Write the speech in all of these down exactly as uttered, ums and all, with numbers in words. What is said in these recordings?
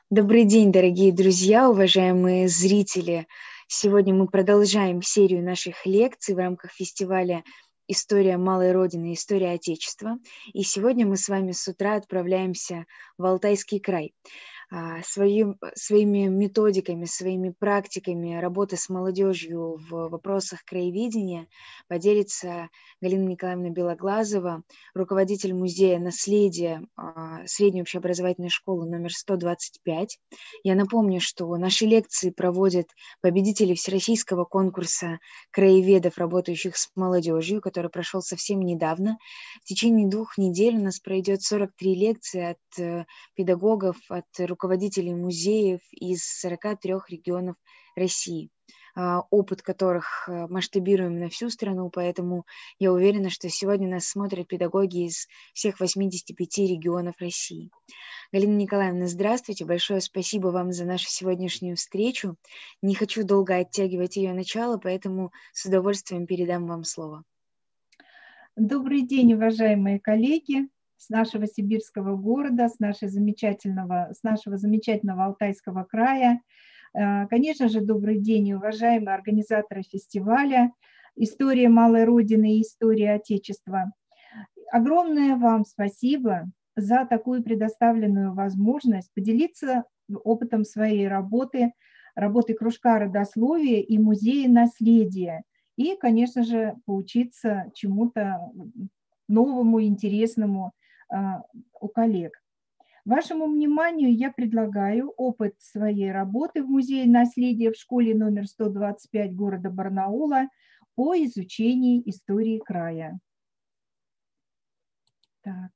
Добрый день, дорогие друзья, уважаемые зрители! Сегодня мы продолжаем серию наших лекций в рамках фестиваля «История малой Родины. История Отечества». И сегодня мы с вами с утра отправляемся в Алтайский край. А, Своим, своими методиками, своими практиками работы с молодежью в вопросах краеведения поделится Галина Николаевна Белоглазова, руководитель музея наследия а, средней общеобразовательной школы номер сто двадцать пять. Я напомню, что наши лекции проводят победители Всероссийского конкурса краеведов, работающих с молодежью, который прошел совсем недавно. В течение двух недель у нас пройдет сорок три лекции от э, педагогов, от руководителей музеев из сорока трёх регионов России, а, опыт которых э, масштабируем на всю страну, поэтому я уверена, что сегодня нас смотрят педагоги из всех восьмидесяти пяти регионов России. Галина Николаевна, здравствуйте, большое спасибо вам за нашу сегодняшнюю встречу. Не хочу долго оттягивать ее начало, поэтому с удовольствием передам вам слово. Добрый день, уважаемые коллеги с нашего сибирского города, с, нашей замечательного, с нашего замечательного Алтайского края. Конечно же, добрый день, уважаемые организаторы фестиваля «История малой Родины и история Отечества». Огромное вам спасибо за такую предоставленную возможность поделиться опытом своей работы, работы кружка родословия и музея наследия. И, конечно же, поучиться чему-то новому, интересному а, у коллег. Вашему вниманию я предлагаю опыт своей работы в Музее наследия в школе номер сто двадцать пять города Барнаула по изучению истории края. Так.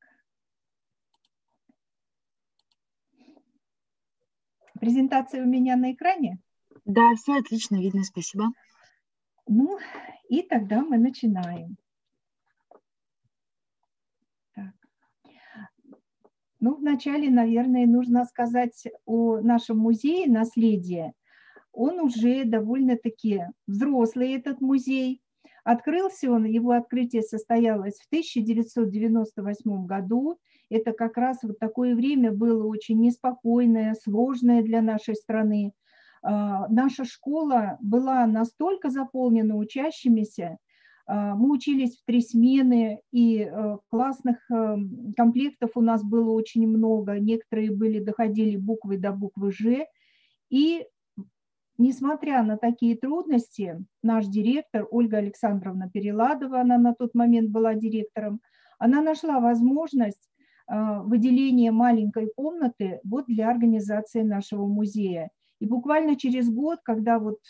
Презентация у меня на экране? Да, все отлично видно, спасибо. Ну, и тогда мы начинаем. Так. Ну, вначале, наверное, нужно сказать о нашем музее наследия. Он уже довольно-таки взрослый, этот музей. Открылся он, его открытие состоялось в тысяча девятьсот девяносто восьмом году. Это как раз вот такое время было очень неспокойное, сложное для нашей страны. Наша школа была настолько заполнена учащимися, мы учились в три смены, и классных комплектов у нас было очень много. Некоторые были, доходили буквы до буквы «Ж». И несмотря на такие трудности, наш директор Ольга Александровна Переладова, она на тот момент была директором, она нашла возможность выделения маленькой комнаты вот для организации нашего музея. И буквально через год, когда вот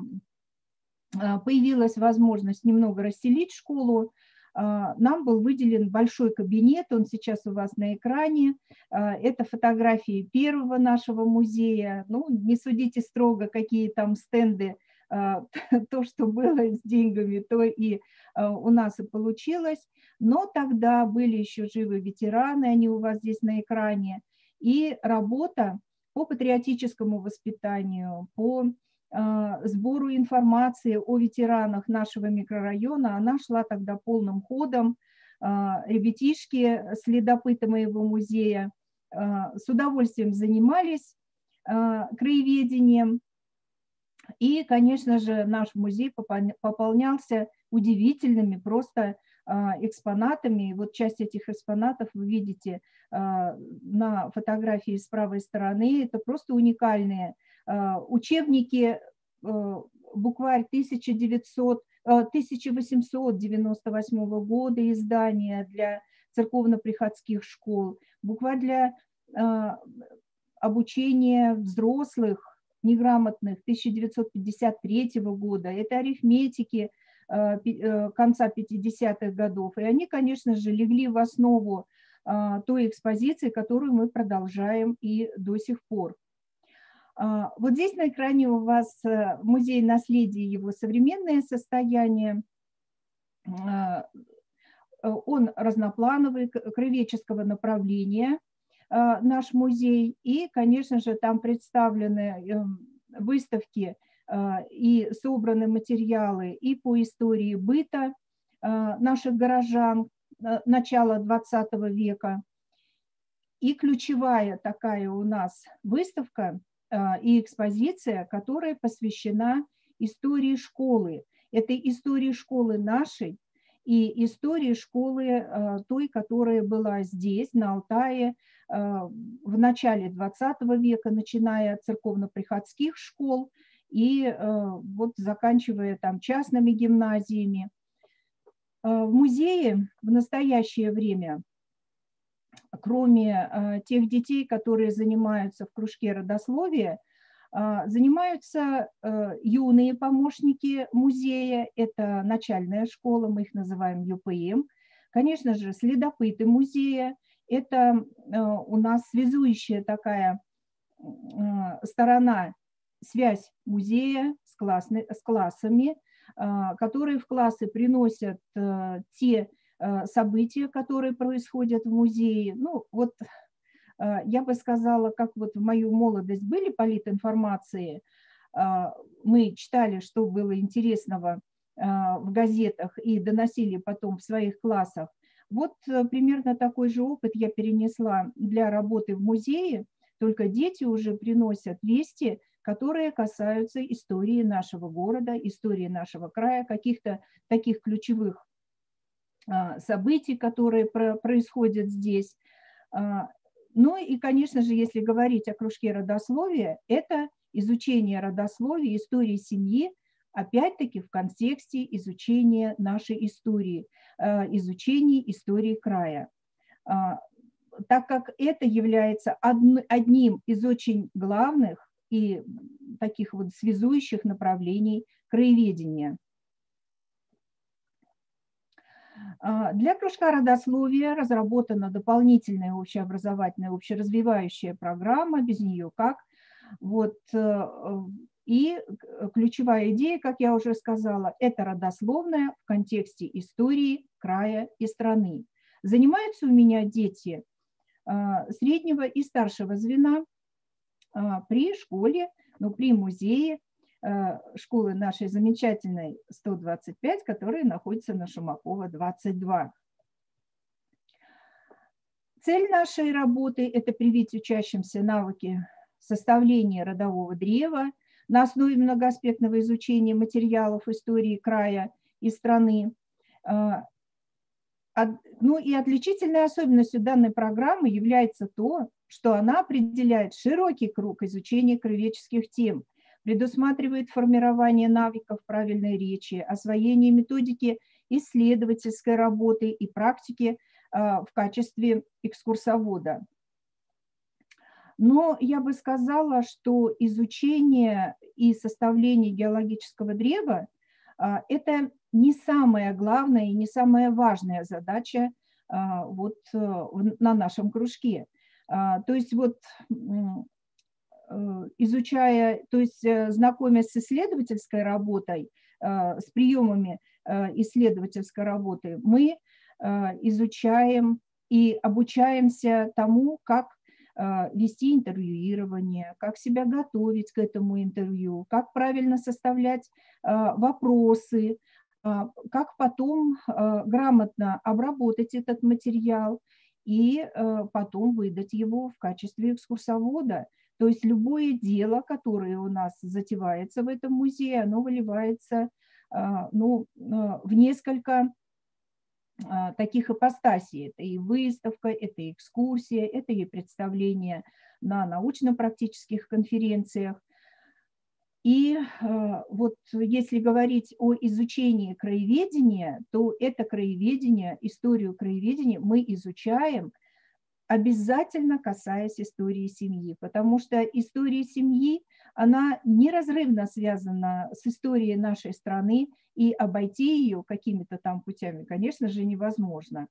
появилась возможность немного расселить школу, нам был выделен большой кабинет, он сейчас у вас на экране. Это фотографии первого нашего музея. Ну, не судите строго, какие там стенды, то, что было с деньгами, то и у нас и получилось. Но тогда были еще живы ветераны, они у вас здесь на экране. И работа по патриотическому воспитанию, по сбору информации о ветеранах нашего микрорайона, она шла тогда полным ходом. Ребятишки, следопыты моего музея, с удовольствием занимались краеведением. И, конечно же, наш музей пополнялся удивительными просто экспонатами. Вот часть этих экспонатов вы видите на фотографии с правой стороны. Это просто уникальные учебники, букварь тысяча восемьсот девяносто восьмого года, издания для церковно-приходских школ, букварь для обучения взрослых, неграмотных, тысяча девятьсот пятьдесят третьего года. Это арифметики конца пятидесятых годов. И они, конечно же, легли в основу той экспозиции, которую мы продолжаем и до сих пор. Вот здесь на экране у вас музей наследия, его современное состояние. Он разноплановый, краеведческого направления, наш музей. И, конечно же, там представлены выставки и собраны материалы и по истории быта наших горожан начала двадцатого века. И ключевая такая у нас выставка и экспозиция, которая посвящена истории школы. Это история школы нашей и история школы той, которая была здесь, на Алтае, в начале двадцатого века, начиная от церковно-приходских школ и вот заканчивая там частными гимназиями. В музее в настоящее время, кроме тех детей, которые занимаются в кружке родословия, занимаются юные помощники музея, это начальная школа, мы их называем ю пэ эм. Конечно же, следопыты музея, это у нас связующая такая сторона, связь музея с, классной, с классами, которые в классы приносят те события, которые происходят в музее. Ну, вот я бы сказала, как вот в мою молодость были политинформации, мы читали, что было интересного в газетах и доносили потом в своих классах. Вот примерно такой же опыт я перенесла для работы в музее, только дети уже приносят вести, которые касаются истории нашего города, истории нашего края, каких-то таких ключевых событий, которые происходят здесь. Ну и, конечно же, если говорить о кружке родословия, это изучение родословия, истории семьи, опять-таки в контексте изучения нашей истории, изучения истории края. Так как это является одним из очень главных и таких вот связующих направлений краеведения. Для кружка родословия разработана дополнительная общеобразовательная, общеразвивающая программа, без нее как. Вот. И ключевая идея, как я уже сказала, это родословная в контексте истории края и страны. Занимаются у меня дети среднего и старшего звена при школе, ну, при музее школы нашей замечательной сто двадцать пять, которая находится на Шумакова двадцать два. Цель нашей работы – это привить учащимся навыки составления родового древа на основе многоаспектного изучения материалов истории края и страны. Ну и отличительной особенностью данной программы является то, что она определяет широкий круг изучения краеведческих тем, предусматривает формирование навыков правильной речи, освоение методики исследовательской работы и практики в качестве экскурсовода. Но я бы сказала, что изучение и составление геологического древа – это не самая главная и не самая важная задача вот на нашем кружке. То есть вот изучая, то есть знакомясь с исследовательской работой, с приемами исследовательской работы, мы изучаем и обучаемся тому, как вести интервьюирование, как себя готовить к этому интервью, как правильно составлять вопросы, как потом грамотно обработать этот материал и потом выдать его в качестве экскурсовода. То есть любое дело, которое у нас затевается в этом музее, оно выливается ну, в несколько таких ипостасей. Это и выставка, это и экскурсия, это и представление на научно-практических конференциях. И вот если говорить о изучении краеведения, то это краеведение, историю краеведения мы изучаем, обязательно касаясь истории семьи, потому что история семьи, она неразрывно связана с историей нашей страны, и обойти ее какими-то там путями, конечно же, невозможно.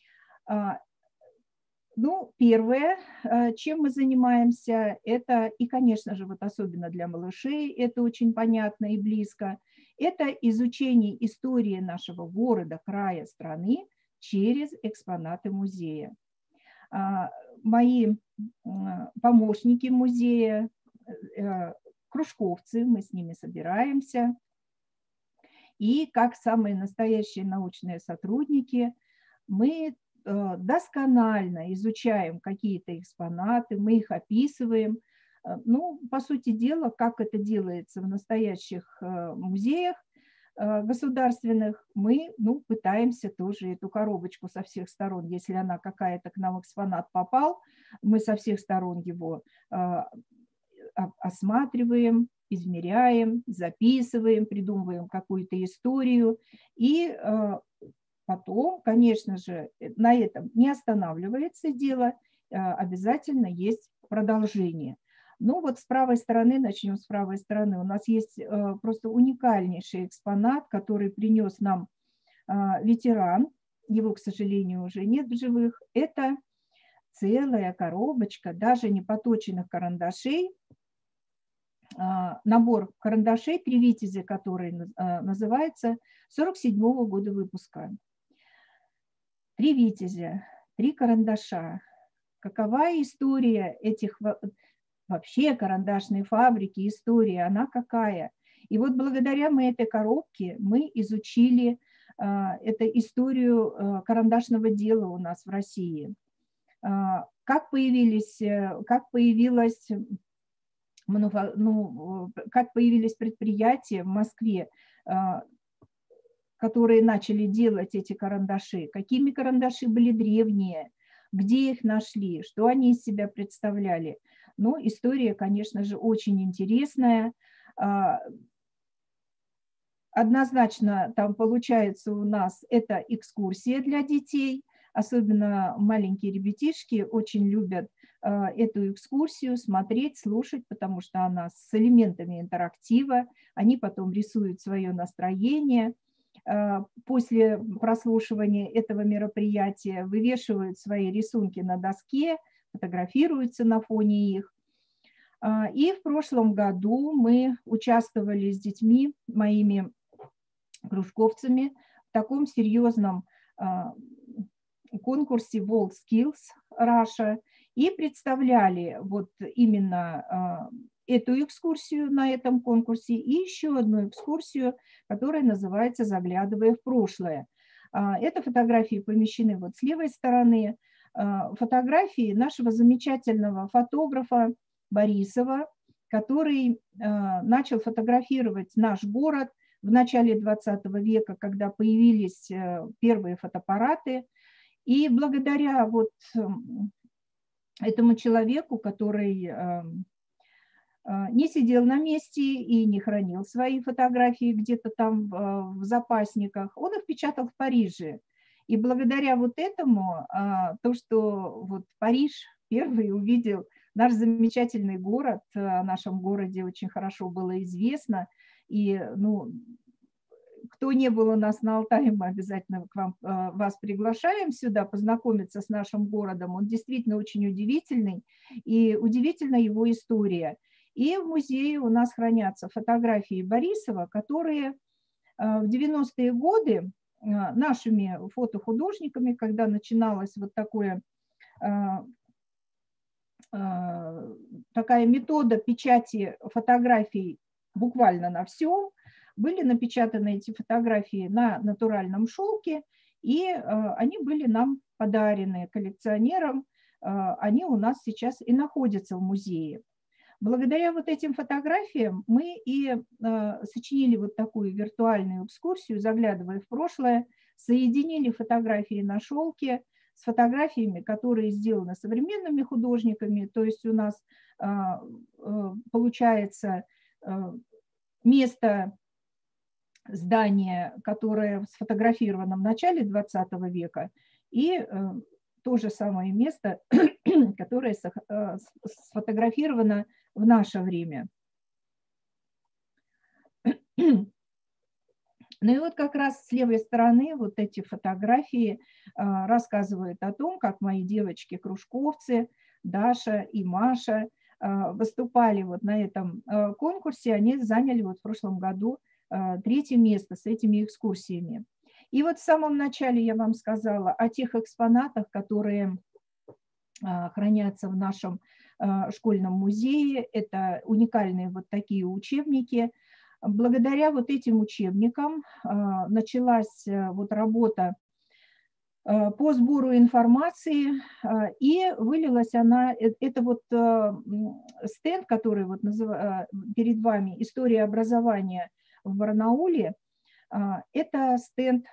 Ну, первое, чем мы занимаемся, это, и, конечно же, вот особенно для малышей, это очень понятно и близко, это изучение истории нашего города, края, страны через экспонаты музея. Мои помощники музея, кружковцы, мы с ними собираемся, и как самые настоящие научные сотрудники мы досконально изучаем какие-то экспонаты, мы их описываем. Ну, по сути дела, как это делается в настоящих музеях государственных, мы, ну, пытаемся тоже эту коробочку со всех сторон, если она какая-то к нам экспонат попал, мы со всех сторон его осматриваем, измеряем, записываем, придумываем какую-то историю. И потом, конечно же, на этом не останавливается дело, обязательно есть продолжение. Ну вот с правой стороны, начнем с правой стороны, у нас есть просто уникальнейший экспонат, который принес нам ветеран, его, к сожалению, уже нет в живых. Это целая коробочка даже не поточенных карандашей, набор карандашей «Три витязя», который называется, сорок седьмого года выпуска. Три витязя, три карандаша. Какова история этих вообще карандашной фабрики, история, она какая? И вот благодаря мы этой коробке мы изучили эту историю карандашного дела у нас в России. Как появились, как появилась... Ну, как появились предприятия в Москве, которые начали делать эти карандаши, какими карандаши были древние, где их нашли, что они из себя представляли. Ну, история, конечно же, очень интересная. Однозначно там получается у нас это экскурсия для детей, особенно маленькие ребятишки очень любят эту экскурсию смотреть, слушать, потому что она с элементами интерактива, они потом рисуют свое настроение. После прослушивания этого мероприятия вывешивают свои рисунки на доске, фотографируются на фоне их. И в прошлом году мы участвовали с детьми, моими кружковцами, в таком серьезном конкурсе WorldSkills Russia и представляли вот именно эту экскурсию на этом конкурсе и еще одну экскурсию, которая называется «Заглядывая в прошлое». Это фотографии помещены вот с левой стороны, фотографии нашего замечательного фотографа Борисова, который начал фотографировать наш город в начале двадцатого века, когда появились первые фотоаппараты. И благодаря вот этому человеку, который не сидел на месте и не хранил свои фотографии где-то там в запасниках, он их печатал в Париже. И благодаря вот этому, то, что вот Париж первый увидел наш замечательный город, о нашем городе очень хорошо было известно, и, ну, кто не был у нас на Алтае, мы обязательно к вам, вас приглашаем сюда познакомиться с нашим городом. Он действительно очень удивительный, и удивительна его история. И в музее у нас хранятся фотографии Борисова, которые в девяностые годы нашими фотохудожниками, когда начиналась вот такое, такая метода печати фотографий буквально на всем, были напечатаны эти фотографии на натуральном шелке, и они были нам подарены коллекционерам, они у нас сейчас и находятся в музее. Благодаря вот этим фотографиям мы и сочинили вот такую виртуальную экскурсию, заглядывая в прошлое, соединили фотографии на шелке с фотографиями, которые сделаны современными художниками, то есть у нас получается место здания, которое сфотографировано в начале двадцатого века, и то же самое место, которое сфотографировано в наше время. Ну и вот как раз с левой стороны вот эти фотографии рассказывают о том, как мои девочки-кружковцы, Даша и Маша, выступали вот на этом конкурсе. Они заняли вот в прошлом году третье место с этими экскурсиями. И вот в самом начале я вам сказала о тех экспонатах, которые хранятся в нашем школьном музее. Это уникальные вот такие учебники. Благодаря вот этим учебникам началась вот работа по сбору информации, и вылилась она, это вот стенд, который вот назыв... перед вами, «История образования в Барнауле», это стенд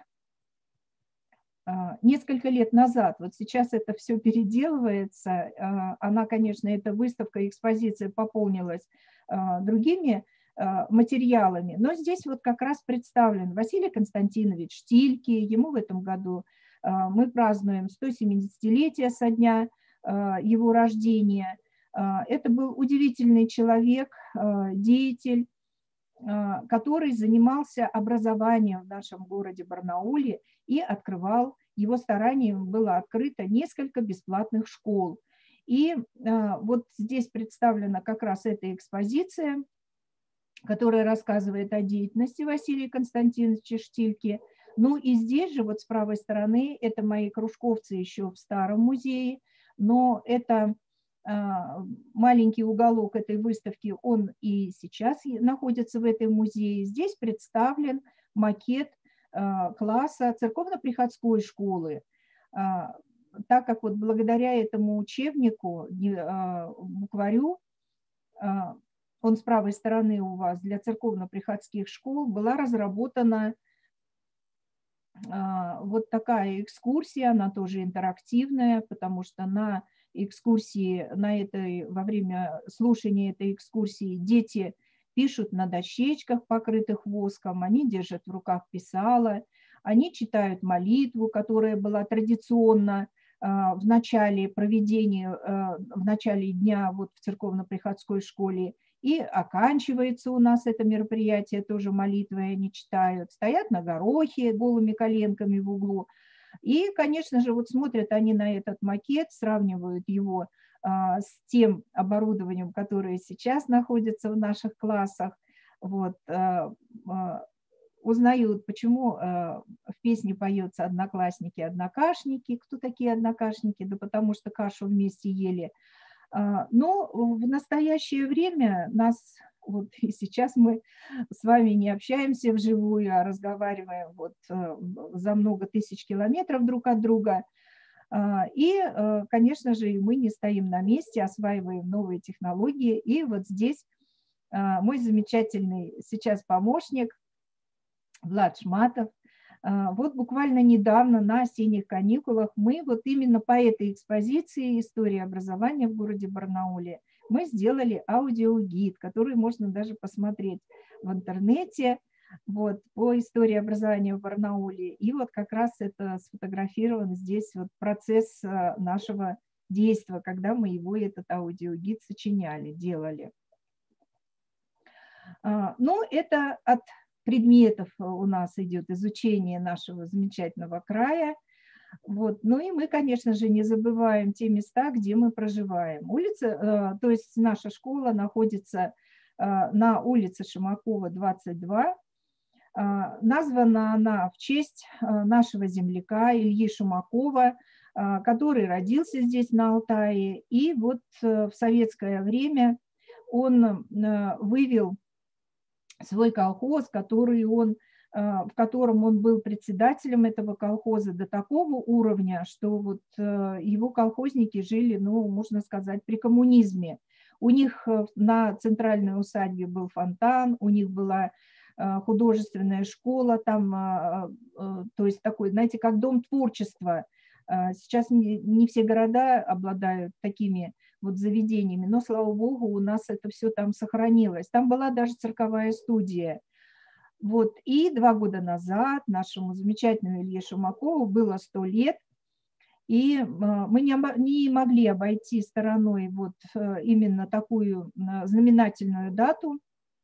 несколько лет назад, вот сейчас это все переделывается, она, конечно, эта выставка, экспозиция пополнилась другими материалами, но здесь вот как раз представлен Василий Константинович Штильки, ему в этом году мы празднуем сто семидесятилетие со дня его рождения. Это был удивительный человек, деятель, который занимался образованием в нашем городе Барнауле и открывал, его старанием было открыто несколько бесплатных школ. И вот здесь представлена как раз эта экспозиция, которая рассказывает о деятельности Василия Константиновича Штильки. Ну и здесь же, вот с правой стороны, это мои кружковцы еще в старом музее, но это маленький уголок этой выставки, он и сейчас находится в этом музее. Здесь представлен макет класса церковно-приходской школы. Так как вот благодаря этому учебнику, букварю, он с правой стороны у вас для церковно-приходских школ, была разработана вот такая экскурсия, она тоже интерактивная, потому что на экскурсии, на этой, во время слушания этой экскурсии дети пишут на дощечках, покрытых воском, они держат в руках писало, они читают молитву, которая была традиционно в начале проведения, в начале дня вот в церковно-приходской школе. И оканчивается у нас это мероприятие тоже молитвой, они читают, стоят на горохе голыми коленками в углу. И, конечно же, вот смотрят они на этот макет, сравнивают его а, с тем оборудованием, которое сейчас находится в наших классах, вот, а, а, узнают, почему а, в песне поется «Одноклассники, однокашники». Кто такие однокашники? Да потому что кашу вместе ели. Но в настоящее время нас, вот и сейчас мы с вами не общаемся вживую, а разговариваем вот за много тысяч километров друг от друга. И, конечно же, мы не стоим на месте, осваиваем новые технологии. И вот здесь мой замечательный сейчас помощник Влад Шматов. Вот буквально недавно на осенних каникулах мы вот именно по этой экспозиции «История образования в городе Барнауле» мы сделали аудиогид, который можно даже посмотреть в интернете вот, по истории образования в Барнауле. И вот как раз это сфотографирован здесь вот процесс нашего действия, когда мы его, этот аудиогид, сочиняли, делали. Но это от предметов у нас идет изучение нашего замечательного края. Вот. Ну и мы, конечно же, не забываем те места, где мы проживаем. Улица, то есть наша школа находится на улице Шимакова, двадцать два. Названа она в честь нашего земляка Ильи Шимакова, который родился здесь, на Алтае. И вот в советское время он вывел свой колхоз, который он, в котором он был председателем этого колхоза до такого уровня, что вот его колхозники жили, ну, можно сказать, при коммунизме. У них на центральной усадьбе был фонтан, у них была художественная школа, там, то есть такой, знаете, как дом творчества. Сейчас не, не все города обладают такими вот заведениями, но, слава богу, у нас это все там сохранилось. Там была даже цирковая студия. Вот. И два года назад нашему замечательному Илье Шимакову было сто лет, и мы не, не могли обойти стороной вот именно такую знаменательную дату.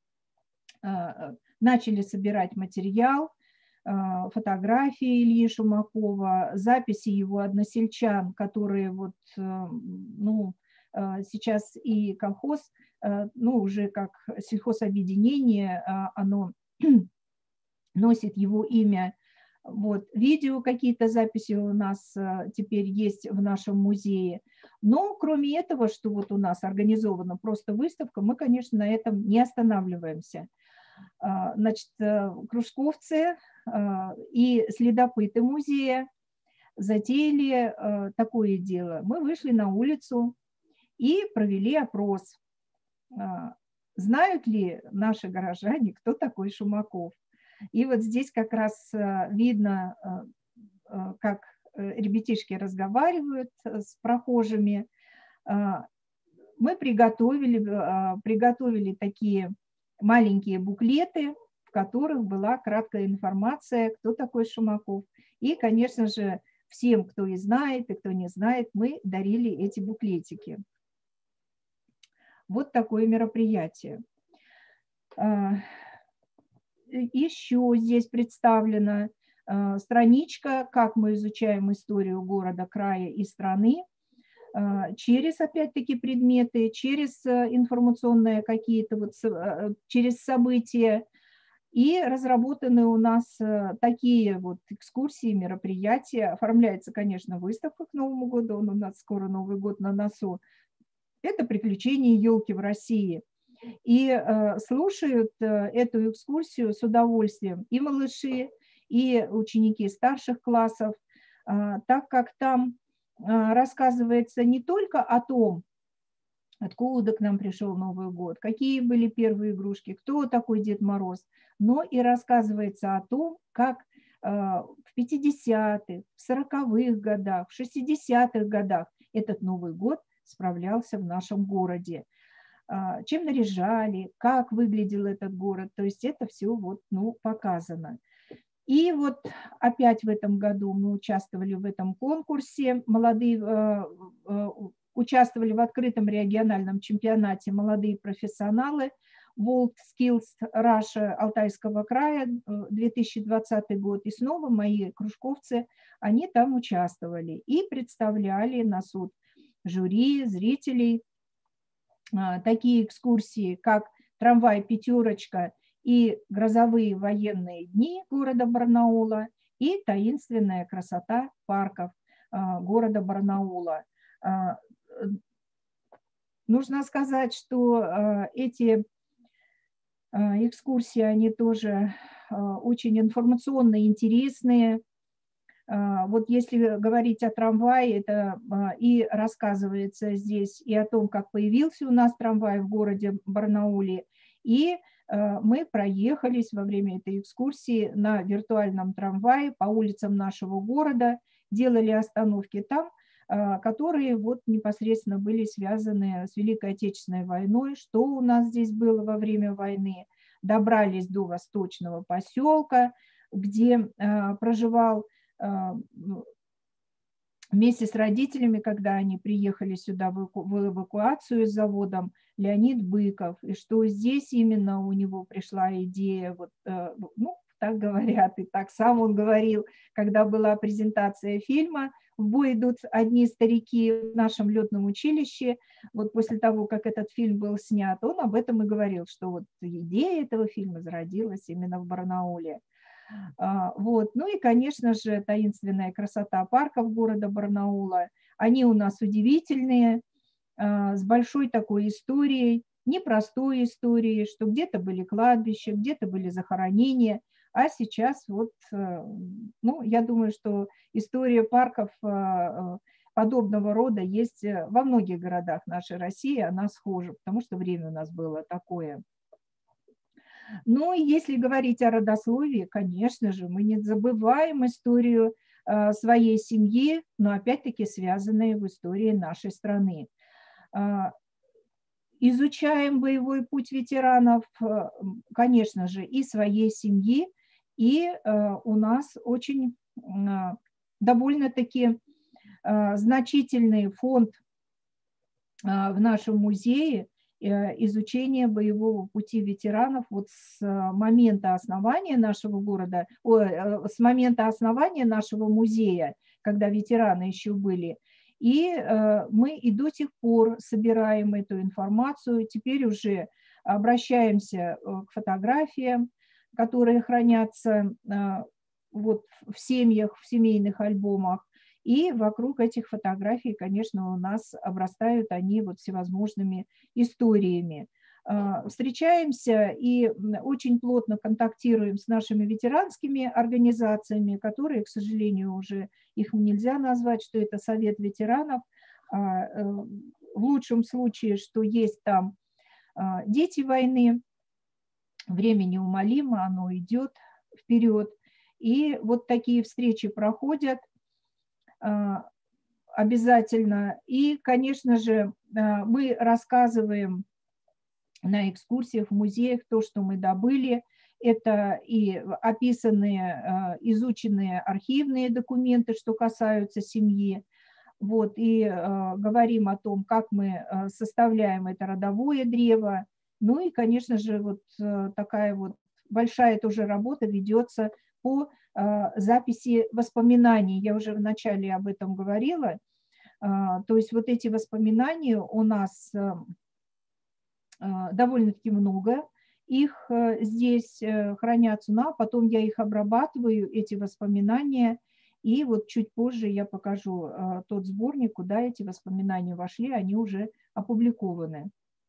Начали собирать материал, фотографии Ильи Шимакова, записи его односельчан, которые вот, ну, сейчас и колхоз, ну, уже как сельхозобъединение, оно носит его имя. Вот. Видео какие-то записи у нас теперь есть в нашем музее. Но кроме этого, что вот у нас организована просто выставка, мы, конечно, на этом не останавливаемся. Значит, кружковцы и следопыты музея затеяли такое дело. Мы вышли на улицу и провели опрос. Знают ли наши горожане, кто такой Шумаков? И вот здесь как раз видно, как ребятишки разговаривают с прохожими. Мы приготовили, приготовили такие маленькие буклеты, в которых была краткая информация, кто такой Шумаков. И, конечно же, всем, кто и знает, и кто не знает, мы дарили эти буклетики. Вот такое мероприятие. Еще здесь представлена страничка, как мы изучаем историю города, края и страны, через, опять-таки, предметы, через информационные какие-то, вот, через события. И разработаны у нас такие вот экскурсии, мероприятия. Оформляется, конечно, выставка к Новому году, он у нас скоро Новый год на носу. Это «Приключения елки в России». И э, слушают э, эту экскурсию с удовольствием и малыши, и ученики старших классов, э, так как там э, рассказывается не только о том, откуда к нам пришел Новый год, какие были первые игрушки, кто такой Дед Мороз, но и рассказывается о том, как э, в пятидесятых, в сороковых годах, в шестидесятых годах этот Новый год справлялся в нашем городе. Чем наряжали, как выглядел этот город, то есть это все вот, ну, показано. И вот опять в этом году мы участвовали в этом конкурсе, молодые, э, э, участвовали в открытом региональном чемпионате молодые профессионалы World Skills Russia Алтайского края две тысячи двадцатый год, и снова мои кружковцы, они там участвовали и представляли на суд жюри, зрителей, такие экскурсии, как трамвай «Пятерочка» и грозовые военные дни города Барнаула и таинственная красота парков города Барнаула. Нужно сказать, что эти экскурсии, они тоже очень информационно интересные. Вот если говорить о трамвае, это и рассказывается здесь и о том, как появился у нас трамвай в городе Барнауле, и мы проехались во время этой экскурсии на виртуальном трамвае по улицам нашего города, делали остановки там, которые вот непосредственно были связаны с Великой Отечественной войной, что у нас здесь было во время войны, добрались до Восточного поселка, где проживал вместе с родителями, когда они приехали сюда в эвакуацию с заводом, Леонид Быков, и что здесь именно у него пришла идея, вот, ну, так говорят, и так сам он говорил, когда была презентация фильма «В бой идут одни старики» в нашем летном училище, вот после того, как этот фильм был снят, он об этом и говорил, что вот идея этого фильма зародилась именно в Барнауле. Вот. Ну и, конечно же, таинственная красота парков города Барнаула. Они у нас удивительные, с большой такой историей, непростой историей, что где-то были кладбища, где-то были захоронения, а сейчас вот, ну, я думаю, что история парков подобного рода есть во многих городах нашей России, она схожа, потому что время у нас было такое. Ну, и если говорить о родословии, конечно же, мы не забываем историю э, своей семьи, но опять-таки связанные в истории нашей страны. Э, изучаем боевой путь ветеранов, э, конечно же, и своей семьи, и э, у нас очень э, довольно-таки э, значительный фонд э, в нашем музее изучение боевого пути ветеранов вот с момента основания нашего города, о, с момента основания нашего музея, когда ветераны еще были. И э, мы и до сих пор собираем эту информацию, теперь уже обращаемся к фотографиям, которые хранятся э, вот в семьях, в семейных альбомах. И вокруг этих фотографий, конечно, у нас обрастают они вот всевозможными историями. Встречаемся и очень плотно контактируем с нашими ветеранскими организациями, которые, к сожалению, уже их нельзя назвать, что это совет ветеранов. В лучшем случае, что есть там дети войны, время неумолимо, оно идет вперед. И вот такие встречи проходят обязательно. И, конечно же, мы рассказываем на экскурсиях, в музеях то, что мы добыли. Это и описанные, изученные архивные документы, что касаются семьи. Вот, и э, говорим о том, как мы составляем это родовое древо. Ну и, конечно же, вот э, такая вот большая тоже работа ведется по э, записи воспоминаний. Я уже вначале об этом говорила. Э, то есть вот эти воспоминания у нас э, э, довольно-таки много. Их э, здесь э, хранятся, ну, а потом я их обрабатываю, эти воспоминания. И вот чуть позже я покажу э, тот сборник, куда эти воспоминания вошли, они уже опубликованы.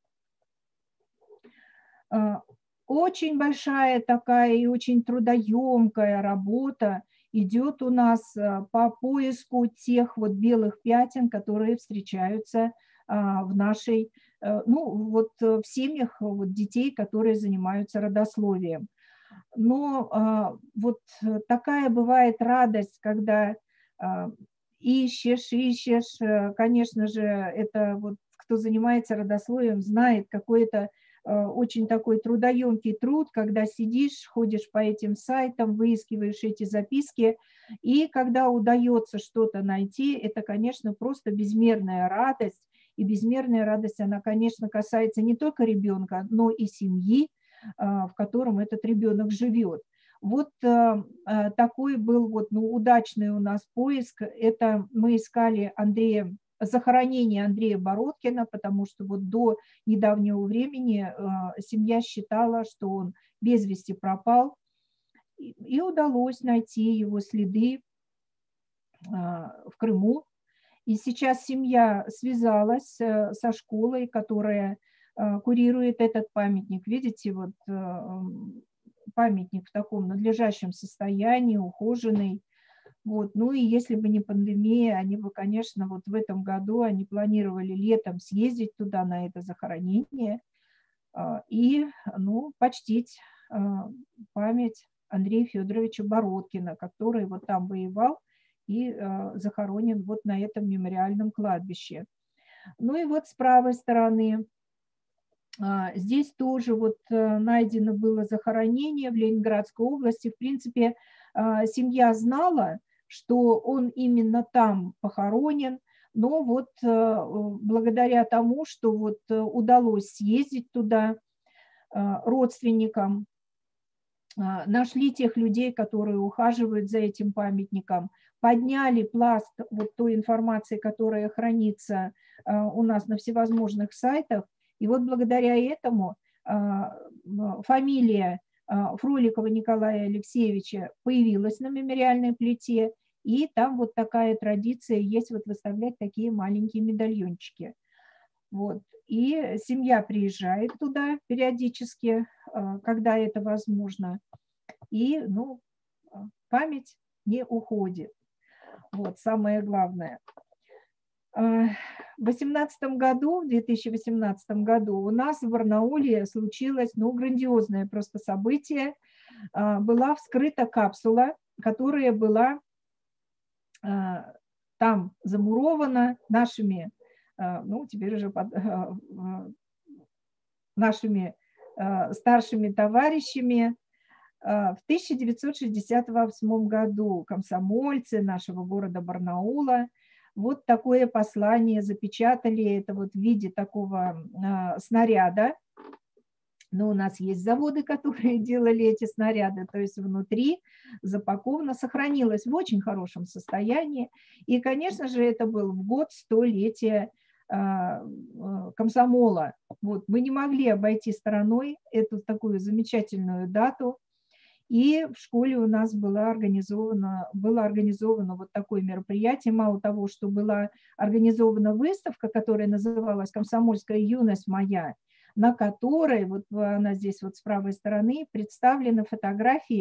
Э, очень большая такая и очень трудоемкая работа идет у нас э, по поиску тех вот белых пятен, которые встречаются э, в нашей, э, ну вот в семьях вот, детей, которые занимаются родословием. Но а, вот такая бывает радость, когда а, ищешь, ищешь, конечно же, это вот кто занимается родословием, знает какой-то а, очень такой трудоемкий труд, когда сидишь, ходишь по этим сайтам, выискиваешь эти записки, и когда удается что-то найти, это, конечно, просто безмерная радость, и безмерная радость, она, конечно, касается не только ребенка, но и семьи, в котором этот ребенок живет. Вот такой был вот, ну, удачный у нас поиск. Это мы искали Андрея, захоронение Андрея Бородкина, потому что вот до недавнего времени семья считала, что он без вести пропал. И удалось найти его следы в Крыму. И сейчас семья связалась со школой, которая курирует этот памятник. Видите, вот памятник в таком надлежащем состоянии, ухоженный. Вот. Ну и если бы не пандемия, они бы, конечно, вот в этом году они планировали летом съездить туда на это захоронение и, ну, почтить память Андрея Федоровича Бородкина, который вот там воевал и захоронен вот на этом мемориальном кладбище. Ну и вот с правой стороны здесь тоже вот найдено было захоронение в Ленинградской области. В принципе, семья знала, что он именно там похоронен, но вот благодаря тому, что вот удалось съездить туда родственникам, нашли тех людей, которые ухаживают за этим памятником, подняли пласт вот той информации, которая хранится у нас на всевозможных сайтах. И вот благодаря этому фамилия Фроликова Николая Алексеевича появилась на мемориальной плите, и там вот такая традиция есть вот выставлять такие маленькие медальончики. Вот. И семья приезжает туда периодически, когда это возможно, и, ну, память не уходит. Вот самое главное. В две тысячи восемнадцатом году, в две тысячи восемнадцатом году у нас в Барнауле случилось, ну, грандиозное просто событие. Была вскрыта капсула, которая была там замурована нашими, ну, теперь уже под, нашими старшими товарищами. В тысяча девятьсот шестьдесят восьмом году комсомольцы нашего города Барнаула вот такое послание запечатали, это вот в виде такого э, снаряда. Но у нас есть заводы, которые делали эти снаряды, то есть внутри запаковано, сохранилось в очень хорошем состоянии. И, конечно же, это был в год столетия э, комсомола. Вот, мы не могли обойти стороной эту такую замечательную дату. И в школе у нас было организовано, было организовано вот такое мероприятие. Мало того, что была организована выставка, которая называлась «Комсомольская юность моя», на которой, вот она здесь вот с правой стороны, представлены фотографии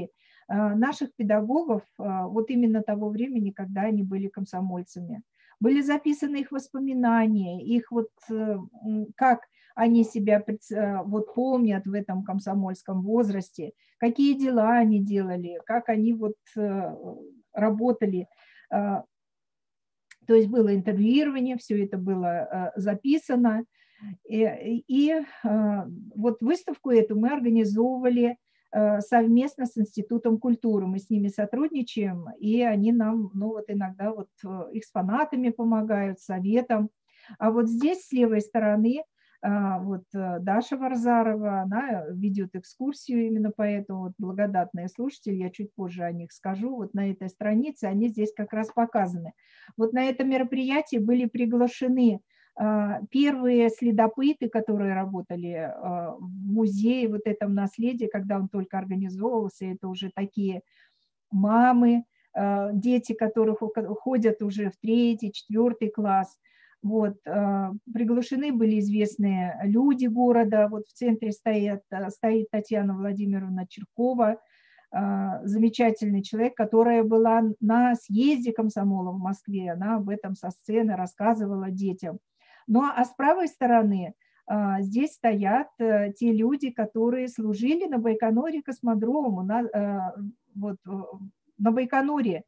наших педагогов вот именно того времени, когда они были комсомольцами. Были записаны их воспоминания, их вот как они себя вот помнят в этом комсомольском возрасте, какие дела они делали, как они вот работали. То есть было интервьюирование, все это было записано. И, и вот выставку эту мы организовывали совместно с Институтом культуры. Мы с ними сотрудничаем, и они нам, ну вот иногда вот экспонатами помогают, советом. А вот здесь с левой стороны вот Даша Варзарова, она ведет экскурсию именно поэтому, вот благодатные слушатели, я чуть позже о них скажу, вот на этой странице они здесь как раз показаны. Вот на этом мероприятии были приглашены первые следопыты, которые работали в музее, вот этом наследии, когда он только организовывался, это уже такие мамы, дети, которых ходят уже в третий, четвертый класс. Вот, приглашены были известные люди города, вот в центре стоит, стоит Татьяна Владимировна Черкова, замечательный человек, которая была на съезде комсомола в Москве, она об этом со сцены рассказывала детям. Ну а с правой стороны а, здесь стоят а, те люди, которые служили на Байконуре космодрому, на, а, вот, на Байконуре,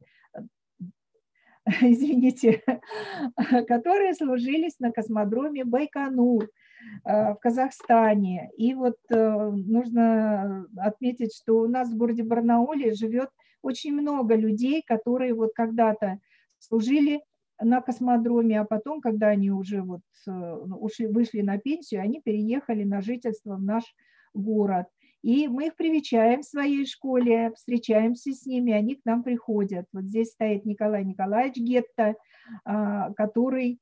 извините, которые служились на космодроме Байконур а, в Казахстане. И вот а, нужно отметить, что у нас в городе Барнауле живет очень много людей, которые вот когда-то служили на космодроме, а потом, когда они уже вот ушли, вышли на пенсию, они переехали на жительство в наш город. И мы их привечаем в своей школе, встречаемся с ними, они к нам приходят. Вот здесь стоит Николай Николаевич Гетта, который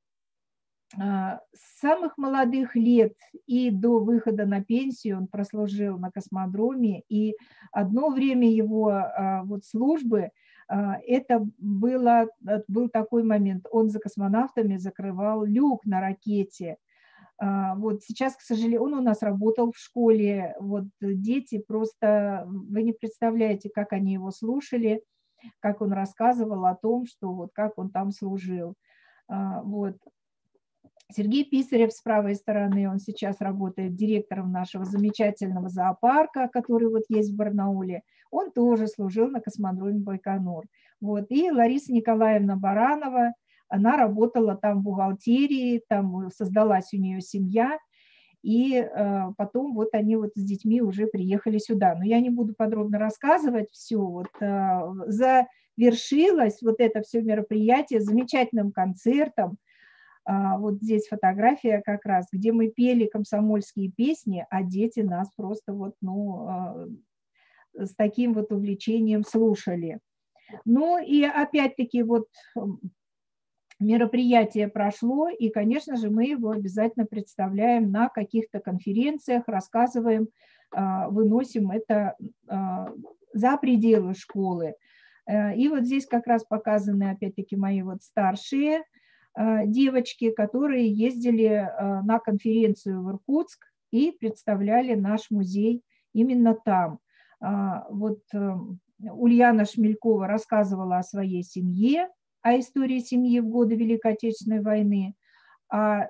с самых молодых лет и до выхода на пенсию он прослужил на космодроме, и одно время его вот службы это было, был такой момент, он за космонавтами закрывал люк на ракете. Вот сейчас, к сожалению, он у нас работал в школе, вот дети просто, вы не представляете, как они его слушали, как он рассказывал о том, что вот как он там служил. Вот. Сергей Писарев с правой стороны, он сейчас работает директором нашего замечательного зоопарка, который вот есть в Барнауле. Он тоже служил на космодроме Байконур. Вот. И Лариса Николаевна Баранова, она работала там в бухгалтерии, там создалась у нее семья, и э, потом вот они вот с детьми уже приехали сюда. Но я не буду подробно рассказывать все. Вот, э, завершилось вот это все мероприятие замечательным концертом. Вот здесь фотография как раз, где мы пели комсомольские песни, а дети нас просто вот, ну, с таким вот увлечением слушали. Ну и опять-таки вот мероприятие прошло, и, конечно же, мы его обязательно представляем на каких-то конференциях, рассказываем, выносим это за пределы школы. И вот здесь как раз показаны опять-таки мои вот старшие девочки, которые ездили на конференцию в Иркутск и представляли наш музей именно там. Вот Ульяна Шмелькова рассказывала о своей семье, о истории семьи в годы Великой Отечественной войны, а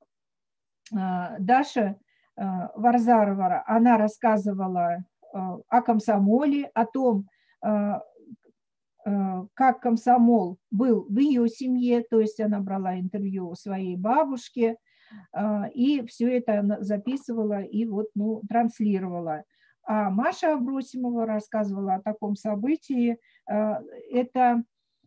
Даша Варзарова, она рассказывала о комсомоле, о том, как комсомол был в ее семье, то есть она брала интервью у своей бабушки, и все это она записывала и вот, ну, транслировала. А Маша Абросимова рассказывала о таком событии. Это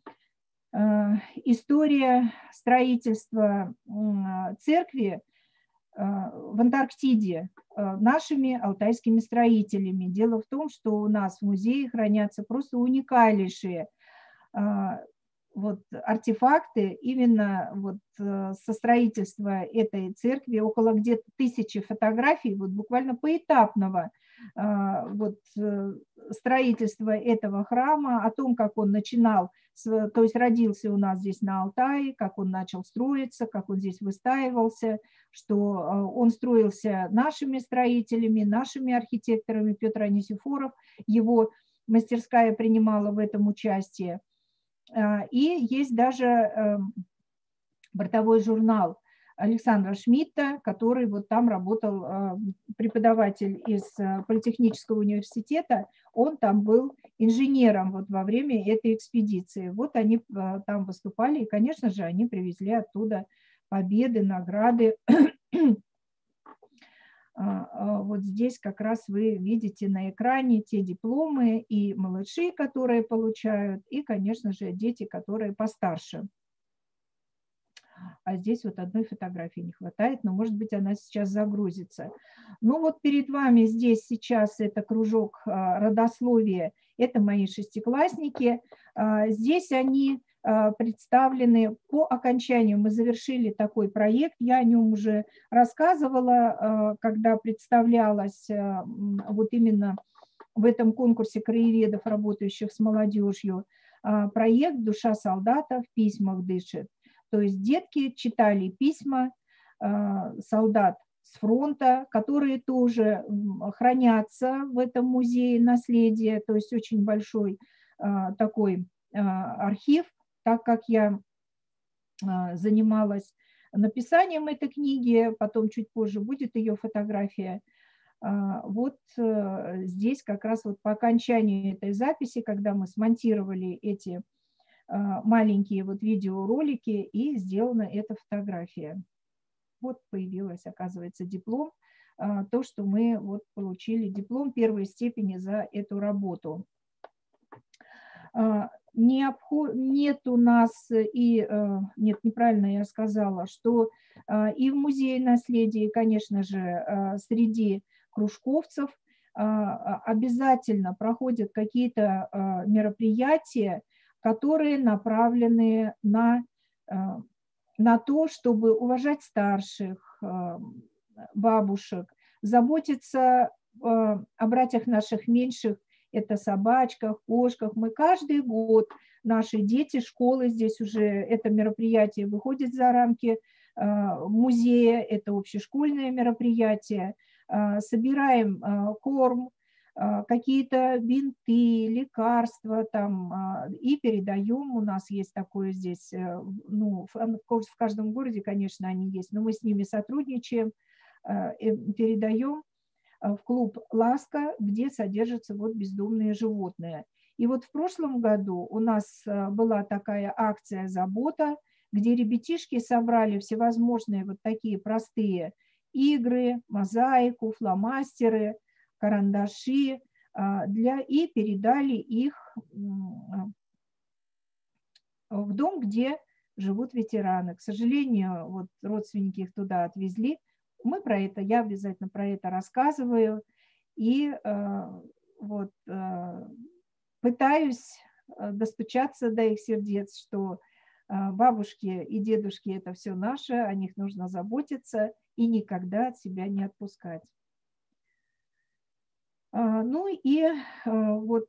история строительства церкви в Антарктиде нашими алтайскими строителями. Дело в том, что у нас в музее хранятся просто уникальнейшие вот артефакты именно вот со строительства этой церкви, около где-то тысячи фотографий, вот буквально поэтапного вот строительства этого храма, о том, как он начинал, то есть родился у нас здесь на Алтае, как он начал строиться, как он здесь выстаивался, что он строился нашими строителями, нашими архитекторами. Петр Анисифоров его мастерская принимала в этом участие. И есть даже бортовой журнал Александра Шмидта, который вот там работал, преподаватель из Политехнического университета, он там был инженером вот во время этой экспедиции. Вот они там выступали, и, конечно же, они привезли оттуда победы, награды. Вот здесь как раз вы видите на экране те дипломы и малыши, которые получают, и, конечно же, дети, которые постарше. А здесь вот одной фотографии не хватает, но, может быть, она сейчас загрузится. Ну вот перед вами здесь сейчас это кружок родословия, это мои шестиклассники. Здесь они представлены по окончанию. Мы завершили такой проект, я о нем уже рассказывала, когда представлялась вот именно в этом конкурсе краеведов, работающих с молодежью, проект «Душа солдата в письмах дышит». То есть детки читали письма солдат с фронта, которые тоже хранятся в этом музее наследия, то есть очень большой такой архив, так как я занималась написанием этой книги, потом чуть позже будет ее фотография. Вот здесь как раз вот по окончанию этой записи, когда мы смонтировали эти маленькие вот видеоролики, и сделана эта фотография. Вот появилась, оказывается, диплом, то, что мы вот получили диплом первой степени за эту работу. Нет у нас, и нет, неправильно я сказала, что и в Музее наследия, конечно же, среди кружковцев обязательно проходят какие-то мероприятия, которые направлены на, на то, чтобы уважать старших, бабушек, заботиться о братьях наших меньших, это собачках, кошках. Мы каждый год, наши дети, школы, здесь уже это мероприятие выходит за рамки музея, это общешкольное мероприятие, собираем корм, какие-то бинты, лекарства там, и передаем. У нас есть такое здесь, ну, в каждом городе, конечно, они есть, но мы с ними сотрудничаем, передаем в клуб «Ласка», где содержатся вот бездомные животные. И вот в прошлом году у нас была такая акция «Забота», где ребятишки собрали всевозможные вот такие простые игры, мозаику, фломастеры, карандаши, для, и передали их в дом, где живут ветераны. К сожалению, вот родственники их туда отвезли. Мы про это, я обязательно про это рассказываю. И вот пытаюсь достучаться до их сердец, что бабушки и дедушки – это все наше, о них нужно заботиться и никогда от себя не отпускать. Ну и вот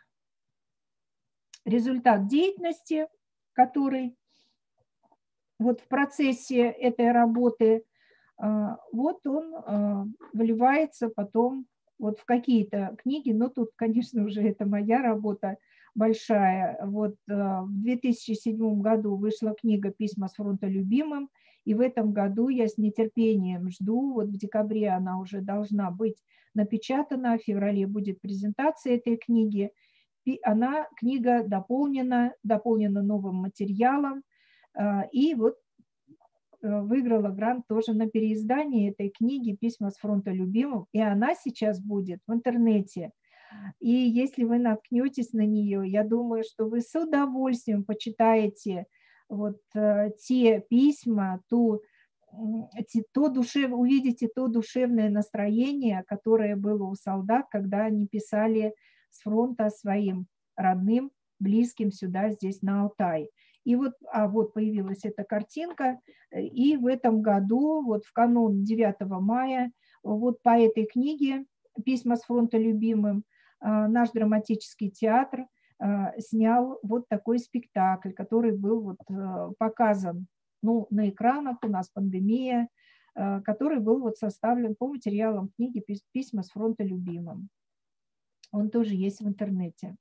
результат деятельности, который вот в процессе этой работы, вот он вливается потом вот в какие-то книги, но тут, конечно, уже это моя работа большая. Вот в две тысячи седьмом году вышла книга «Письма с фронта любимым», и в этом году я с нетерпением жду, вот в декабре она уже должна быть напечатана, в феврале будет презентация этой книги. И она, книга дополнена, дополнена новым материалом, и вот выиграла грант тоже на переиздание этой книги «Письма с фронта любимым», и она сейчас будет в интернете. И если вы наткнетесь на нее, я думаю, что вы с удовольствием почитаете вот те письма, ту, то душев, увидите то душевное настроение, которое было у солдат, когда они писали с фронта своим родным, близким сюда, здесь на Алтай. И вот, а вот появилась эта картинка, и в этом году, вот в канун девятого мая, вот по этой книге «Письма с фронта любимым» наш драматический театр снял вот такой спектакль, который был вот показан, ну, на экранах, у нас пандемия, который был вот составлен по материалам книги «Письма с фронта любимым». Он тоже есть в интернете.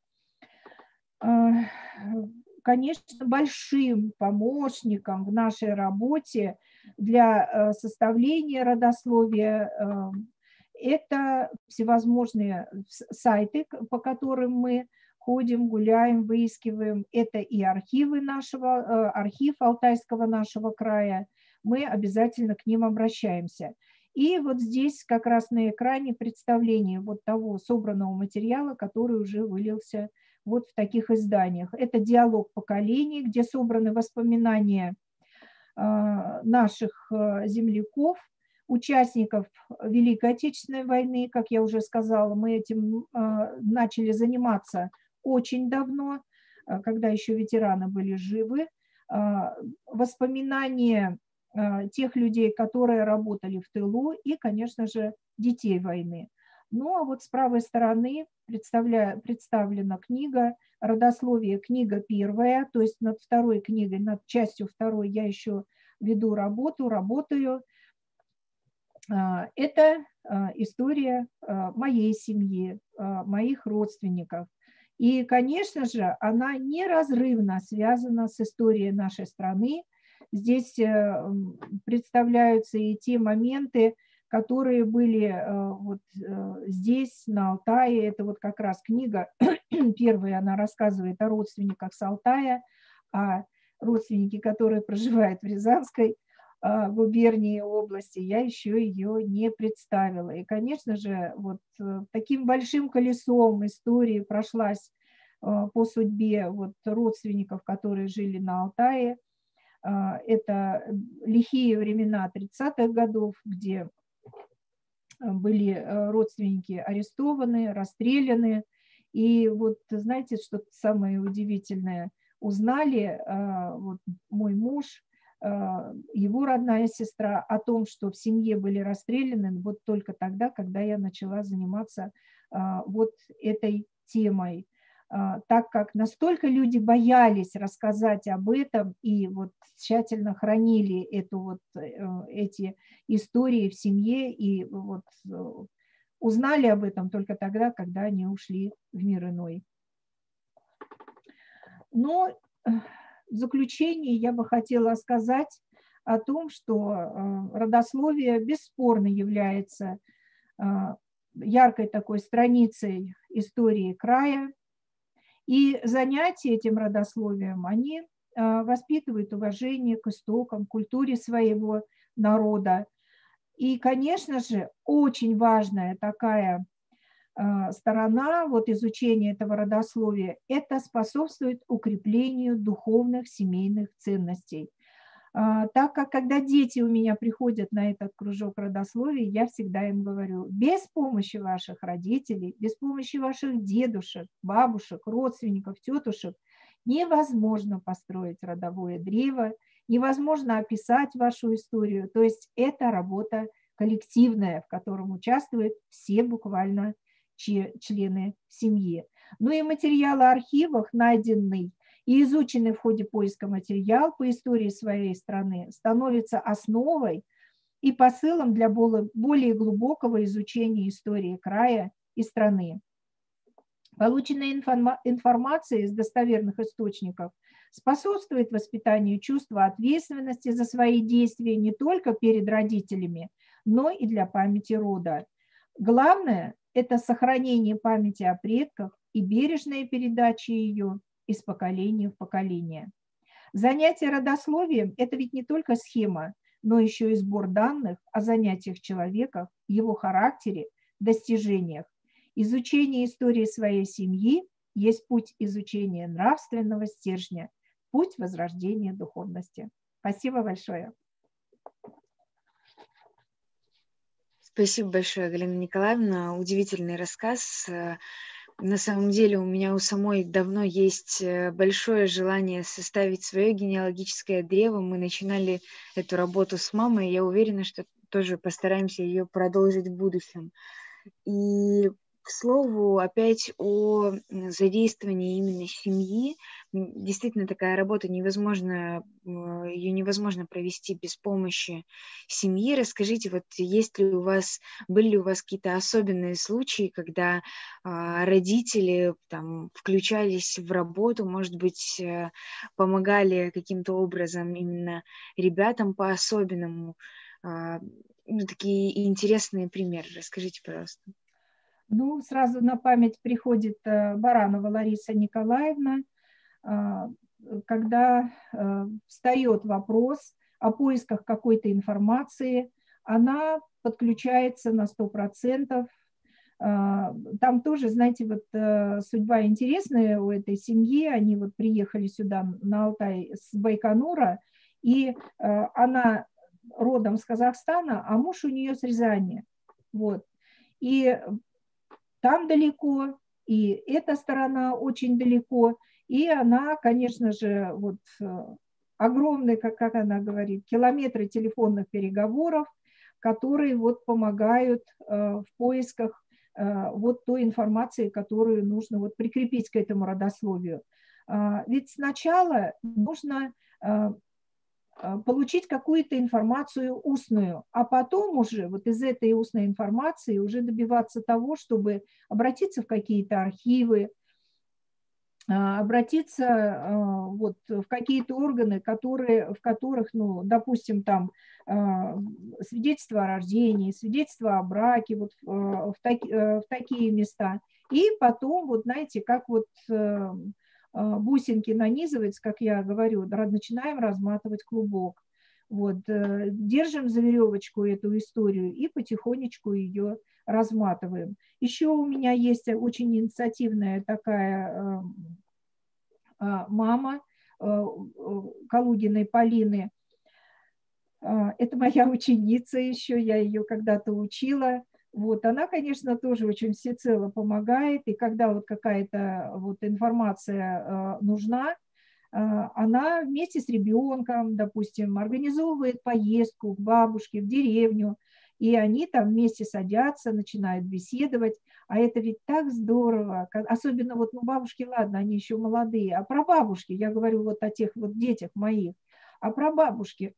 Конечно, большим помощником в нашей работе для составления родословия это всевозможные сайты, по которым мы ходим, гуляем, выискиваем. Это и архивы нашего, архив Алтайского нашего края. Мы обязательно к ним обращаемся. И вот здесь как раз на экране представление вот того собранного материала, который уже вылился вот в таких изданиях. Это диалог поколений, где собраны воспоминания наших земляков, участников Великой Отечественной войны. Как я уже сказала, мы этим начали заниматься очень давно, когда еще ветераны были живы. Воспоминания тех людей, которые работали в тылу, и, конечно же, детей войны. Ну, а вот с правой стороны представлена книга «Родословие», книга первая, то есть над второй книгой, над частью второй я еще веду работу, работаю. Это история моей семьи, моих родственников. И, конечно же, она неразрывно связана с историей нашей страны. Здесь представляются и те моменты, которые были вот здесь, на Алтае. Это вот как раз книга первая, она рассказывает о родственниках с Алтая, а родственники, которые проживают в Рязанской губернии, области, я еще ее не представила. И, конечно же, вот таким большим колесом истории прошлась по судьбе вот родственников, которые жили на Алтае. Это лихие времена тридцатых годов, где были родственники арестованы, расстреляны. И вот знаете, что самое удивительное? Узнали вот мой муж, его родная сестра о том, что в семье были расстреляны, вот только тогда, когда я начала заниматься вот этой темой. Так как настолько люди боялись рассказать об этом и вот тщательно хранили эту вот, эти истории в семье, и вот узнали об этом только тогда, когда они ушли в мир иной. Но в заключение я бы хотела сказать о том, что родословие бесспорно является яркой такой страницей истории края. И занятия этим родословием, они воспитывают уважение к истокам, к культуре своего народа. И, конечно же, очень важная такая сторона вот изучения этого родословия – это способствует укреплению духовных семейных ценностей. Так как, когда дети у меня приходят на этот кружок родословия, я всегда им говорю: без помощи ваших родителей, без помощи ваших дедушек, бабушек, родственников, тетушек невозможно построить родовое древо, невозможно описать вашу историю. То есть это работа коллективная, в котором участвуют все буквально члены семьи. Ну и материалы архивов, найденный и изученный в ходе поиска материал по истории своей страны, становится основой и посылом для более глубокого изучения истории края и страны. Полученная информация из достоверных источников способствует воспитанию чувства ответственности за свои действия не только перед родителями, но и для памяти рода. Главное – это сохранение памяти о предках и бережная передача ее из поколения в поколение. Занятие родословием – это ведь не только схема, но еще и сбор данных о занятиях человека, его характере, достижениях. Изучение истории своей семьи есть путь изучения нравственного стержня, путь возрождения духовности. Спасибо большое. Спасибо большое, Галина Николаевна. Удивительный рассказ. На самом деле у меня у самой давно есть большое желание составить свое генеалогическое древо. Мы начинали эту работу с мамой, и я уверена, что тоже постараемся ее продолжить в будущем. И К слову, опять о задействовании именно семьи. Действительно, такая работа невозможна, ее невозможно провести без помощи семьи. Расскажите, вот есть ли у вас, были ли у вас какие-то особенные случаи, когда а, родители там включались в работу, может быть, э, помогали каким-то образом именно ребятам по-особенному? А, ну, такие интересные примеры. Расскажите, пожалуйста. Ну, сразу на память приходит э, Баранова Лариса Николаевна, а, когда э, встает вопрос о поисках какой-то информации, она подключается на сто процентов. А, Там тоже, знаете, вот э, судьба интересная у этой семьи. Они вот приехали сюда на Алтай с Байконура, и э, она родом с Казахстана, а муж у нее с Рязани. Вот. И там далеко, и эта сторона очень далеко, и она, конечно же, вот огромные, как, как она говорит, километры телефонных переговоров, которые вот помогают э, в поисках э, вот той информации, которую нужно вот прикрепить к этому родословию. Э, ведь сначала нужно э, получить какую-то информацию устную, а потом уже вот из этой устной информации уже добиваться того, чтобы обратиться в какие-то архивы, обратиться вот в какие-то органы, которые, в которых, ну, допустим, там свидетельство о рождении, свидетельство о браке, вот в, таки, в такие места. И потом, вот знаете, как вот бусинки нанизывать, как я говорю, начинаем разматывать клубок. Вот, держим за веревочку эту историю и потихонечку ее разматываем. Еще у меня есть очень инициативная такая мама Калугиной Полины. Это моя ученица еще, я ее когда-то учила. Вот, она, конечно, тоже очень всецело помогает, и когда вот какая-то вот информация нужна, она вместе с ребенком, допустим, организовывает поездку к бабушке в деревню, и они там вместе садятся, начинают беседовать, а это ведь так здорово, особенно вот, ну, бабушки, ладно, они еще молодые, а про бабушки, я говорю вот о тех вот детях моих, а про бабушки,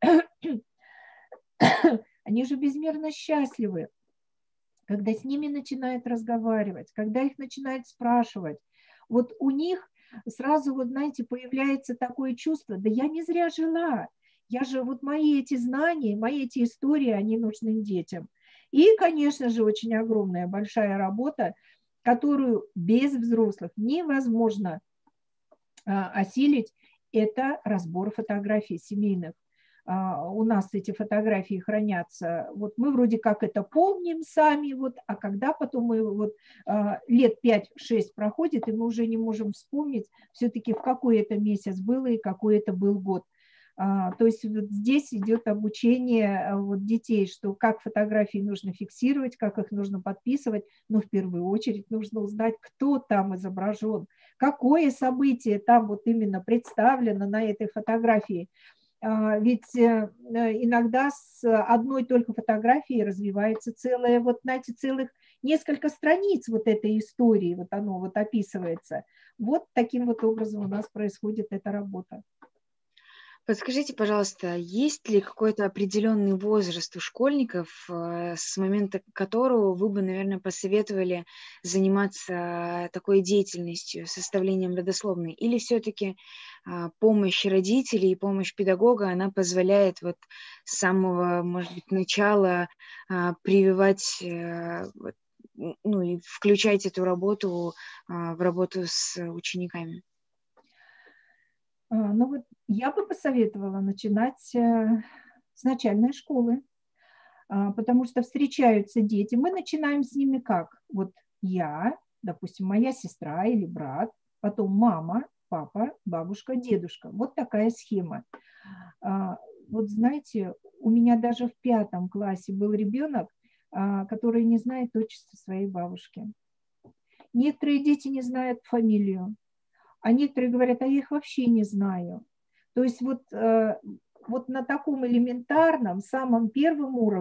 они же безмерно счастливы, когда с ними начинают разговаривать, когда их начинают спрашивать, вот у них сразу, вот знаете, появляется такое чувство, да я не зря жила, я же, вот мои эти знания, мои эти истории, они нужны детям. И, конечно же, очень огромная, большая работа, которую без взрослых невозможно а, осилить, это разбор фотографий семейных. У нас эти фотографии хранятся, вот мы вроде как это помним сами, вот, а когда потом мы вот лет пять-шесть проходит, и мы уже не можем вспомнить все-таки, в какой это месяц было и какой это был год. То есть вот здесь идет обучение вот детей, что как фотографии нужно фиксировать, как их нужно подписывать, но в первую очередь нужно узнать, кто там изображен, какое событие там вот именно представлено на этой фотографии. Ведь иногда с одной только фотографией развивается целое, вот знаете, целых несколько страниц вот этой истории, вот оно вот описывается. Вот таким вот образом у нас происходит эта работа. Подскажите, пожалуйста, есть ли какой-то определенный возраст у школьников, с момента которого вы бы, наверное, посоветовали заниматься такой деятельностью, составлением родословной? Или все-таки помощь родителей и помощь педагога, она позволяет вот с самого, может быть, начала прививать, ну и включать эту работу в работу с учениками? Ну вот я бы посоветовала начинать с начальной школы, потому что встречаются дети. Мы начинаем с ними как? Вот я, допустим, моя сестра или брат, потом мама, папа, бабушка, дедушка. Вот такая схема. Вот знаете, у меня даже в пятом классе был ребенок, который не знает отчества своей бабушки. Некоторые дети не знают фамилию. А некоторые говорят, а я их вообще не знаю. То есть вот, вот на таком элементарном, самом первом уровне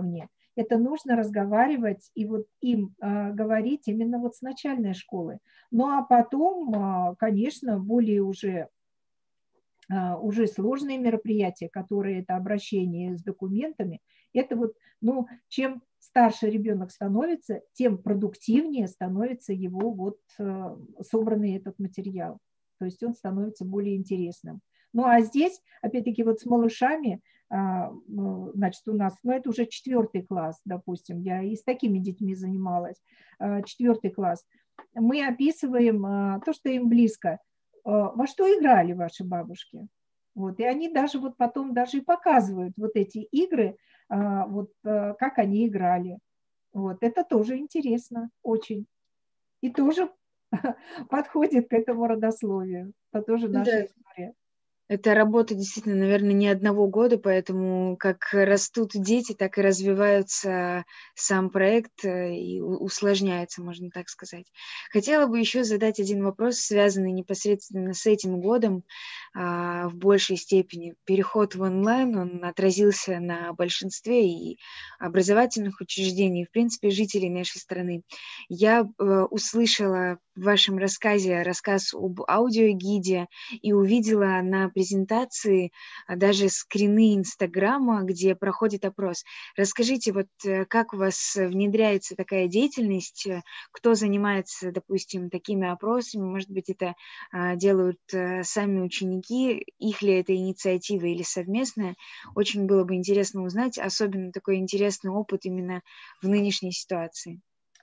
это нужно разговаривать и вот им а, говорить именно вот с начальной школы. Ну а потом, а, конечно, более уже, а, уже сложные мероприятия, которые это обращение с документами, это вот, ну, чем старше ребенок становится, тем продуктивнее становится его вот а, собранный этот материал. То есть он становится более интересным. Ну а здесь, опять-таки, вот с малышами, значит, у нас, ну это уже четвертый класс, допустим, я и с такими детьми занималась, четвертый класс. Мы описываем то, что им близко. Во что играли ваши бабушки? Вот, и они даже вот потом даже и показывают вот эти игры, вот как они играли. Вот, это тоже интересно, очень. И тоже подходит к этому родословию. Это тоже наша Да. история. Это работа действительно, наверное, не одного года, поэтому как растут дети, так и развивается сам проект и усложняется, можно так сказать. Хотела бы еще задать один вопрос, связанный непосредственно с этим годом в большей степени. Переход в онлайн, он отразился на большинстве и образовательных учреждений, в принципе, жителей нашей страны. Я услышала в вашем рассказе рассказ об аудиогиде и увидела на презентации даже скрины Инстаграма, где проходит опрос. Расскажите, вот как у вас внедряется такая деятельность, кто занимается, допустим, такими опросами, может быть, это делают сами ученики, их ли это инициатива или совместная? Очень было бы интересно узнать, особенно такой интересный опыт именно в нынешней ситуации.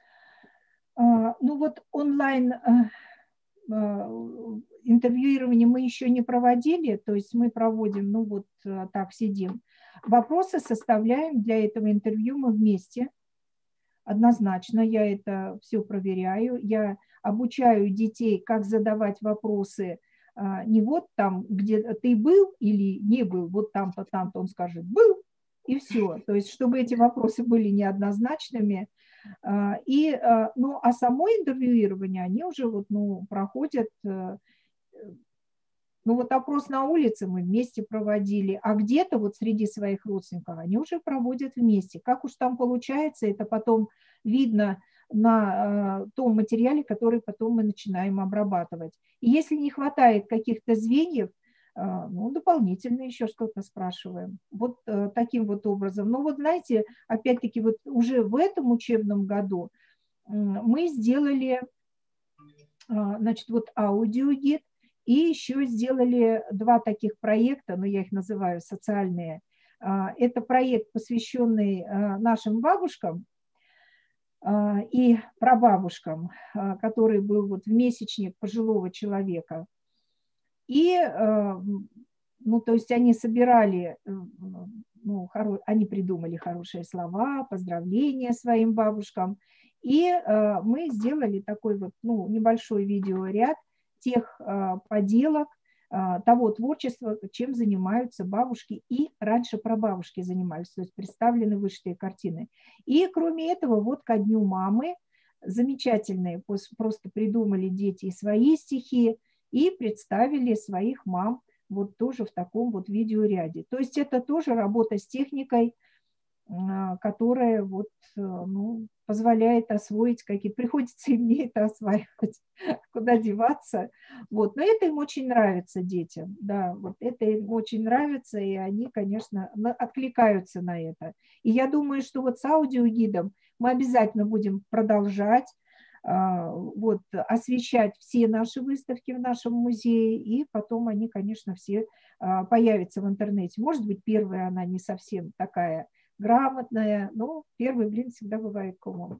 Ну вот онлайн интервьюирование мы еще не проводили, то есть мы проводим, ну вот так сидим. Вопросы составляем для этого интервью мы вместе. Однозначно, я это все проверяю. Я обучаю детей, как задавать вопросы. Не вот там, где ты был или не был, вот там-то, там-то он скажет «был», и все. То есть, чтобы эти вопросы были неоднозначными. И, ну, а само интервьюирование, они уже вот, ну, проходят, ну, вот опрос на улице мы вместе проводили, а где-то вот среди своих родственников они уже проводят вместе. Как уж там получается, это потом видно на э, том материале, который потом мы начинаем обрабатывать. И если не хватает каких-то звеньев, э, ну, дополнительно еще что-то спрашиваем. Вот э, таким вот образом. Но вот знаете, опять-таки вот уже в этом учебном году э, мы сделали, э, значит, вот аудиогид, и еще сделали два таких проекта, ну, я их называю социальные. Это проект, посвященный нашим бабушкам и прабабушкам, который был вот в месячник пожилого человека. И, ну, то есть они собирали, ну, хоро... они придумали хорошие слова, поздравления своим бабушкам. И мы сделали такой вот, ну, небольшой видеоряд тех а, поделок, а, того творчества, чем занимаются бабушки и раньше прабабушки занимались, то есть представлены вышитые картины. И кроме этого, вот ко дню мамы замечательные, просто придумали дети и свои стихи и представили своих мам вот тоже в таком вот видеоряде. То есть это тоже работа с техникой, которая вот, ну, позволяет освоить какие-то, приходится и мне это осваивать, куда деваться. Вот. Но это им очень нравится детям, да, вот это им очень нравится, и они, конечно, откликаются на это. И я думаю, что вот с аудиогидом мы обязательно будем продолжать, вот, освещать все наши выставки в нашем музее, и потом они, конечно, все появятся в интернете. Может быть, первая она не совсем такая грамотная, но первый блин всегда бывает комом.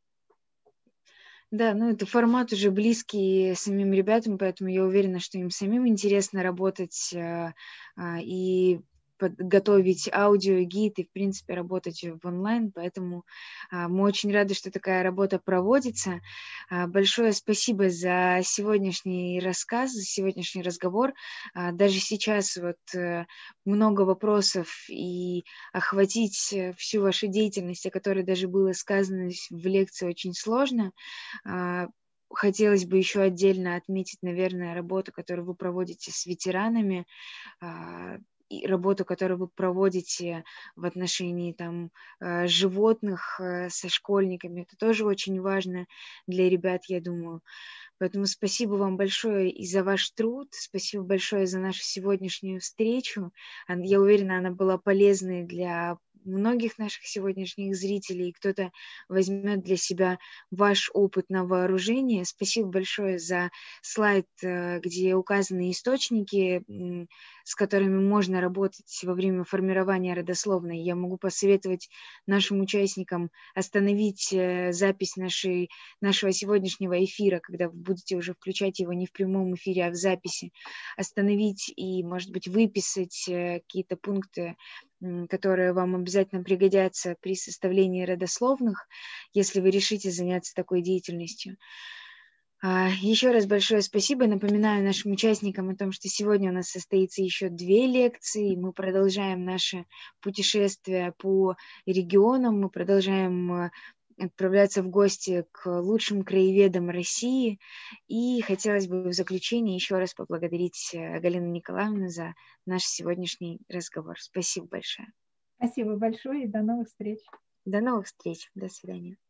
Да, ну это формат уже близкий самим ребятам, поэтому я уверена, что им самим интересно работать а, а, и подготовить аудиогид и, в принципе, работать в онлайн, поэтому а, мы очень рады, что такая работа проводится. А, большое спасибо за сегодняшний рассказ, за сегодняшний разговор. А, даже сейчас вот а, много вопросов, и охватить всю вашу деятельность, о которой даже было сказано в лекции, очень сложно. А, хотелось бы еще отдельно отметить, наверное, работу, которую вы проводите с ветеранами. и работу, которую вы проводите в отношении там, э, животных э, со школьниками. Это тоже очень важно для ребят, я думаю. Поэтому спасибо вам большое и за ваш труд, спасибо большое за нашу сегодняшнюю встречу. Ан- Я уверена, она была полезной для многих наших сегодняшних зрителей. Кто-то возьмет для себя ваш опыт на вооружение. Спасибо большое за слайд, э, где указаны источники, м, с которыми можно работать во время формирования родословной. Я могу посоветовать нашим участникам остановить э, запись нашей нашего сегодняшнего эфира, когда вы будете уже включать его не в прямом эфире, а в записи, остановить и, может быть, выписать э, какие-то пункты, м, которые вам обязательно пригодятся при составлении родословных, если вы решите заняться такой деятельностью. А, Еще раз большое спасибо. Напоминаю нашим участникам о том, что сегодня у нас состоится еще две лекции. Мы продолжаем наше путешествие по регионам. Мы продолжаем э, отправляться в гости к лучшим краеведам России. И хотелось бы в заключение еще раз поблагодарить э, Галину Николаевну за наш сегодняшний разговор. Спасибо большое. Спасибо большое и до новых встреч. До новых встреч. До свидания.